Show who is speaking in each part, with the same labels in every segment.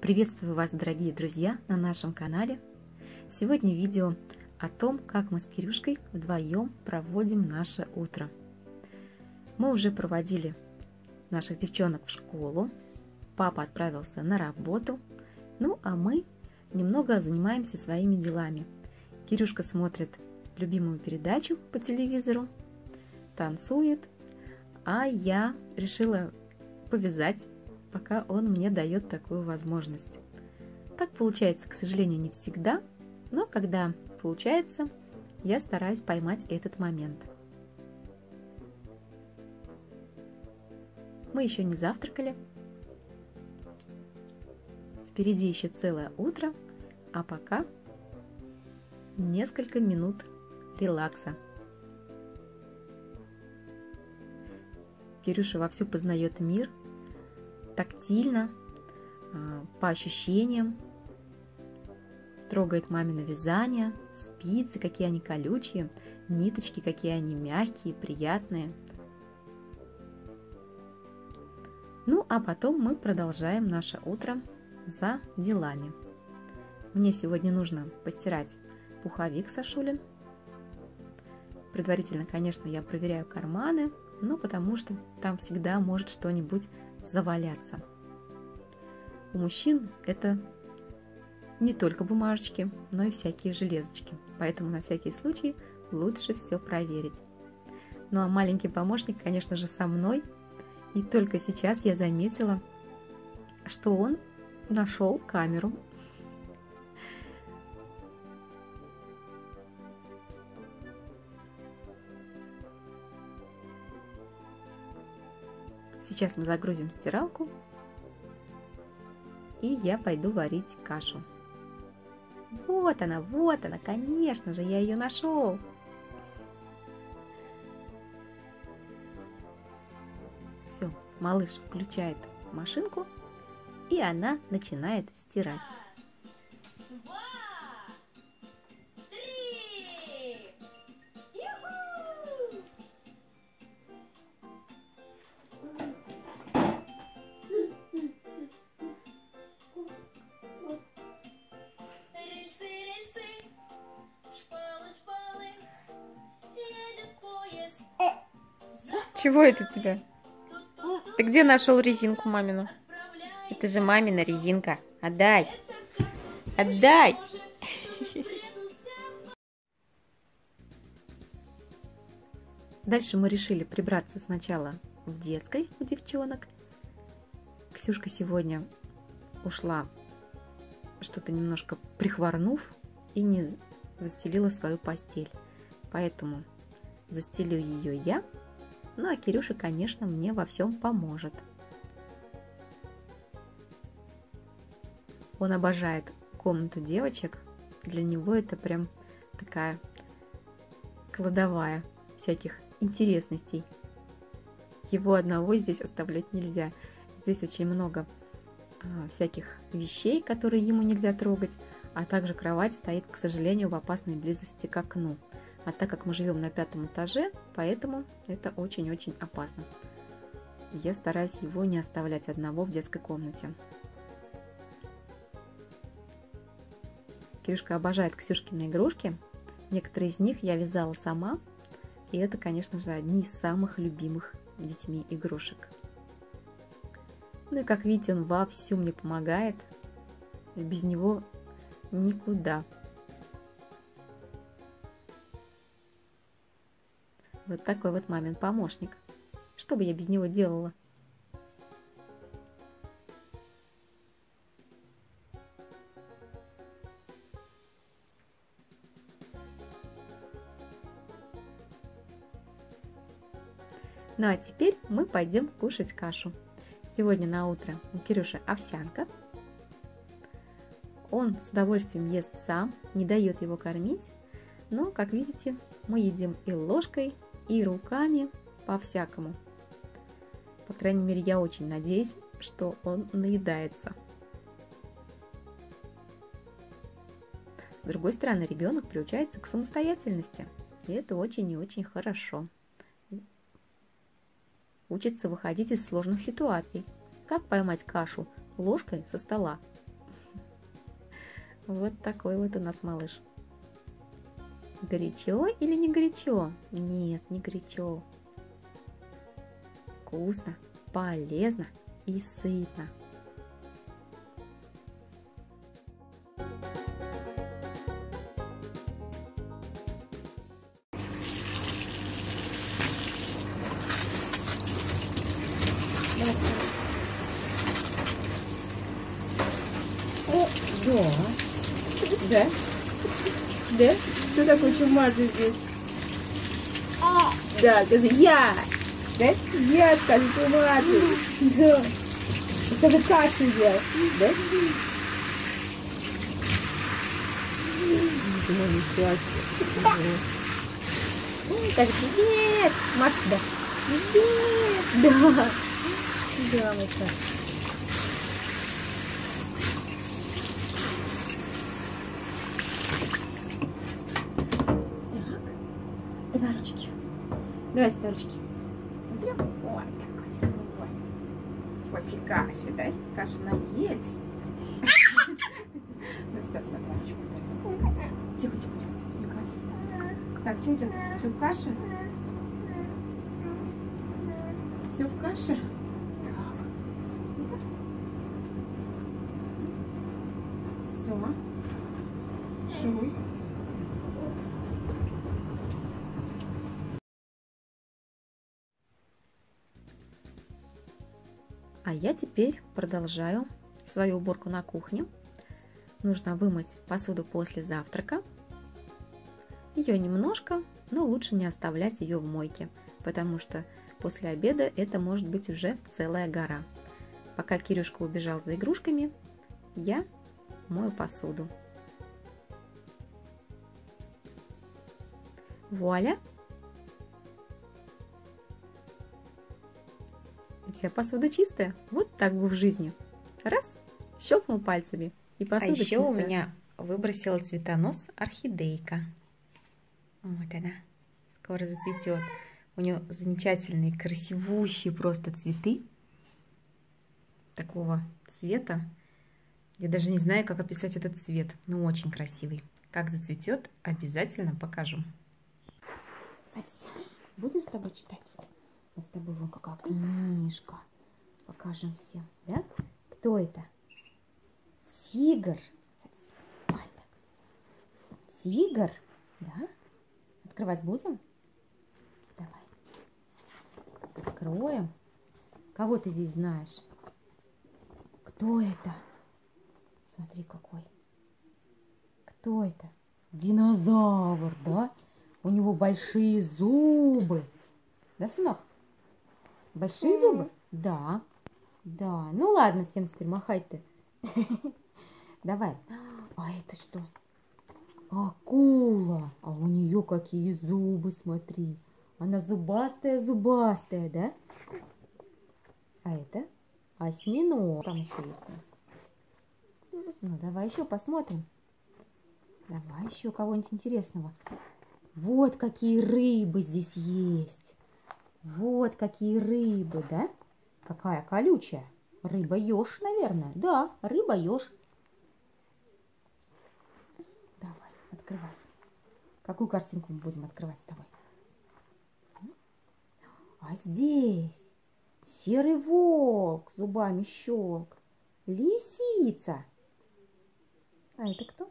Speaker 1: Приветствую вас, дорогие друзья, на нашем канале. Сегодня видео о том, как мы с Кирюшкой вдвоем проводим наше утро. Мы уже проводили наших девчонок в школу, папа отправился на работу, ну а мы немного занимаемся своими делами. Кирюшка смотрит любимую передачу по телевизору, танцует, а я решила повязать, пока он мне дает такую возможность. Так получается, к сожалению, не всегда, но когда получается, я стараюсь поймать этот момент. Мы еще не завтракали. Впереди еще целое утро, а пока несколько минут релакса. Кирюша вовсю познает мир, тактильно, по ощущениям, трогает мамино вязание, спицы, какие они колючие, ниточки, какие они мягкие, приятные. Ну, а потом мы продолжаем наше утро за делами. Мне сегодня нужно постирать пуховик Сашулин. Предварительно, конечно, я проверяю карманы, но потому что там всегда может что-нибудь заваляться. У мужчин это не только бумажечки, но и всякие железочки, поэтому на всякий случай лучше все проверить. Ну а маленький помощник, конечно же, со мной, и только сейчас я заметила, что он нашел камеру. Сейчас мы загрузим стиралку, и я пойду варить кашу. Вот она, конечно же, я ее нашел. Все, малыш включает машинку, и она начинает стирать. Чего это у тебя? Ты где нашел резинку мамину? Это же мамина резинка. Отдай! Отдай! Дальше мы решили прибраться сначала в детской у девчонок. Ксюшка сегодня ушла, что-то немножко прихворнув, и не застелила свою постель. Поэтому застелю ее я. Ну, а Кирюша, конечно, мне во всем поможет. Он обожает комнату девочек. Для него это прям такая кладовая всяких интересностей. Его одного здесь оставлять нельзя. Здесь очень много всяких вещей, которые ему нельзя трогать. А также кровать стоит, к сожалению, в опасной близости к окну. А так как мы живем на 5-м этаже, поэтому это очень-очень опасно. Я стараюсь его не оставлять одного в детской комнате. Кирюшка обожает Ксюшкины игрушки. Некоторые из них я вязала сама. И это, конечно же, одни из самых любимых детьми игрушек. Ну и как видите, он вовсю мне помогает. Без него никуда. Вот такой вот мамин помощник. Что бы я без него делала? Ну а теперь мы пойдем кушать кашу. Сегодня на утро у Кирюши овсянка. Он с удовольствием ест сам, не дает его кормить. Но, как видите, мы едим и ложкой, и руками, по-всякому. По крайней мере, я очень надеюсь, что он наедается. С другой стороны, ребенок приучается к самостоятельности. И это очень и очень хорошо. Учится выходить из сложных ситуаций. Как поймать кашу ложкой со стола? Вот такой вот у нас малыш. Горячо или не горячо? Нет, не горячо. Вкусно, полезно и сытно.
Speaker 2: Да. Да? Да? Кто такой чумазый здесь? Да, скажи, я! Да? Я, скажи, чумазый. Да. Скажи, кашу ел. Да? Да, ничего себе. Скажи, привет! Маша, да. Привет! Да. Да, мой так. Давай ручки. Давай сюда ручки. Вот так вот. Вот. После каши, да? Каши наелись. Ну все, давай ручку вторую. Тихо, тихо, тихо. Не клади. Так, что это? Все в каше? Все в каше? Так. Ну-ка. Все. Шуруй.
Speaker 1: А я теперь продолжаю свою уборку на кухне. Нужно вымыть посуду после завтрака. Ее немножко, но лучше не оставлять ее в мойке, потому что после обеда это может быть уже целая гора. Пока Кирюшка убежал за игрушками, я мою посуду. Вуаля! Вся посуда чистая. Вот так бы в жизни. Раз, щелкнул пальцами, и посуда чистая. А еще у меня выбросила цветонос орхидейка. Вот она. Скоро зацветет. У нее замечательные, красивущие просто цветы. Такого цвета. Я даже не знаю, как описать этот цвет. Но очень красивый. Как зацветет, обязательно покажу.
Speaker 2: Садись. Будем с тобой читать? Мы с тобой вон какая книжка. Покажем всем, да? Кто это? Тигр. Вот так. Тигр, да? Открывать будем? Давай. Откроем. Кого ты здесь знаешь? Кто это? Смотри, какой. Кто это? Динозавр, да? У него большие зубы. Да, сынок? Большие зубы? Да. Да. Ну ладно, всем теперь махай ты. Давай. А это что? Акула. А у нее какие зубы, смотри. Она зубастая-зубастая, да? А это осьминог. Там еще есть у нас. Ну, давай еще посмотрим. Давай еще кого-нибудь интересного. Вот какие рыбы здесь есть. Вот какие рыбы, да? Какая колючая. Рыба-еж, наверное. Да, рыба-еж. Давай, открывай. Какую картинку мы будем открывать с тобой? А здесь серый волк, зубами щелк. Лисица. А это кто?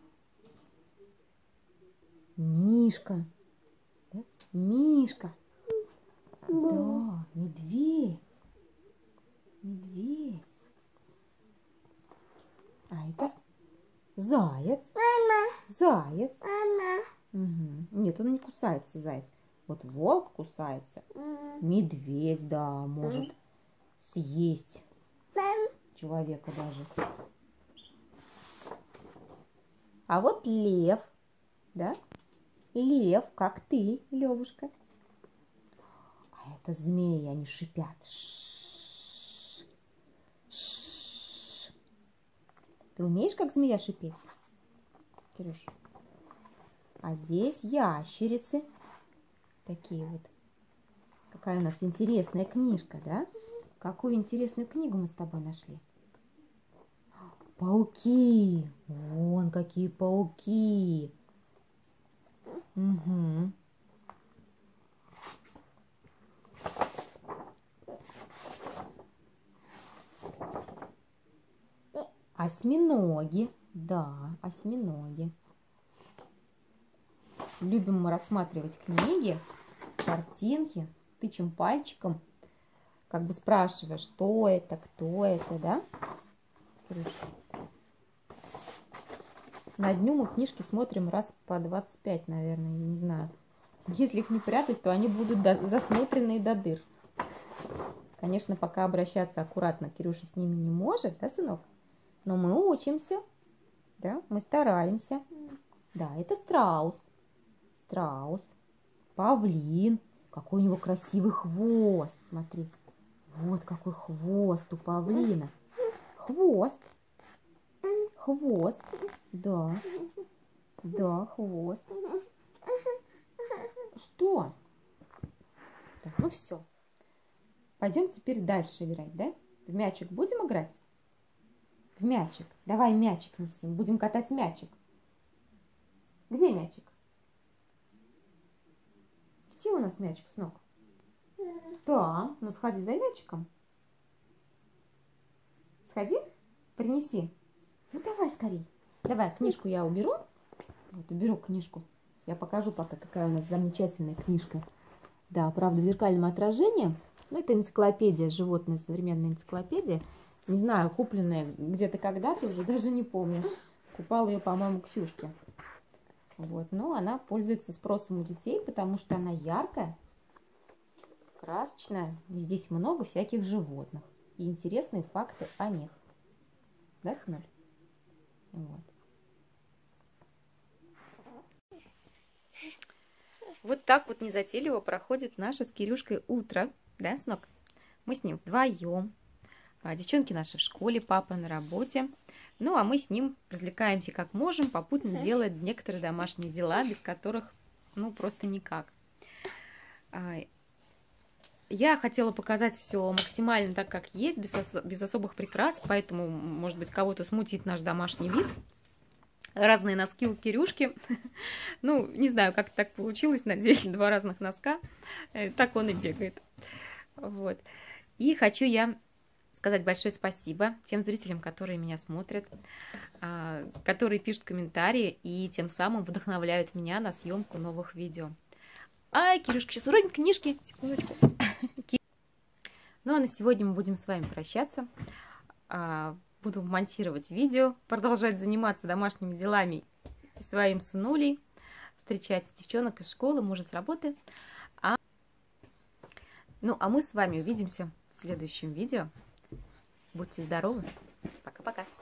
Speaker 2: Мишка. Да? Мишка. Да, медведь. Медведь. А это заяц. Мама. Заяц. Мама. Угу. Нет, он не кусается, заяц. Вот волк кусается. Медведь, да, может съесть человека даже. А вот лев, да? Лев, как ты, Левушка. А это змеи, они шипят. Ш-ш-ш. Ш-ш-ш. Ты умеешь, как змея, шипеть, Кирюш? А здесь ящерицы. Такие вот. Какая у нас интересная книжка, да? Какую интересную книгу мы с тобой нашли? Пауки. Вон какие пауки. Угу. Осьминоги. Да, осьминоги. Любим мы рассматривать книги, картинки, тычем пальчиком, как бы спрашивая, что это, кто это, да? На дню мы книжки смотрим раз по 25, наверное, не знаю. Если их не прятать, то они будут засмотренные до дыр. Конечно, пока обращаться аккуратно Кирюша с ними не может, да, сынок? Но мы учимся, да, мы стараемся. Да, это страус. Страус. Павлин. Какой у него красивый хвост, смотри. Вот какой хвост у павлина. Хвост. Хвост. Да. Да, хвост. Что? Так, ну все. Пойдем теперь дальше играть, да? В мячик будем играть? В мячик. Давай мячик несем. Будем катать мячик. Где мячик? Где у нас мячик, сынок? Да, ну сходи за мячиком. Сходи, принеси. Ну давай скорей. Давай, книжку я уберу. Вот, уберу книжку. Я покажу пока, какая у нас замечательная книжка. Да, правда, в зеркальном отражении. Ну, это энциклопедия, животная современная энциклопедия. Не знаю, купленная где-то когда-то, уже даже не помню. Купала ее, по-моему, Ксюшке. Вот, но она пользуется спросом у детей, потому что она яркая, красочная. И здесь много всяких животных. И интересные факты о них. Да, сынуль? Вот. Вот так вот незатейливо проходит наше с Кирюшкой утро. Да, сынок? Мы с ним вдвоем. Девчонки наши в школе, папа на работе. Ну, а мы с ним развлекаемся как можем, попутно делая некоторые домашние дела, без которых, ну, просто никак. Я хотела показать все максимально так, как есть, без особых прикрас, поэтому, может быть, кого-то смутит наш домашний вид. Разные носки у Кирюшки. Ну, не знаю, как так получилось, надели 2 разных носка. Так он и бегает. Вот. И хочу я сказать большое спасибо тем зрителям, которые меня смотрят, которые пишут комментарии и тем самым вдохновляют меня на съемку новых видео. Ай, Кирюшка, сейчас уронит книжки. Секундочку. Ну, а на сегодня мы будем с вами прощаться. Буду монтировать видео, продолжать заниматься домашними делами своим сынулей, встречать девчонок из школы, мужа с работы. Ну, а мы с вами увидимся в следующем видео. Будьте здоровы. Пока-пока.